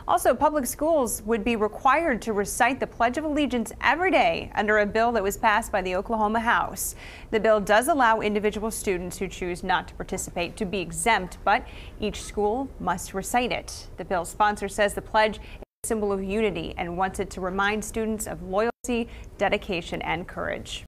Also, public schools would be required to recite the Pledge of Allegiance every day under a bill that was passed by the Oklahoma House. The bill does allow individual students who choose not to participate to be exempt, but each school must recite it. The bill's sponsor says the pledge is a symbol of unity and wants it to remind students of loyalty, dedication, and courage.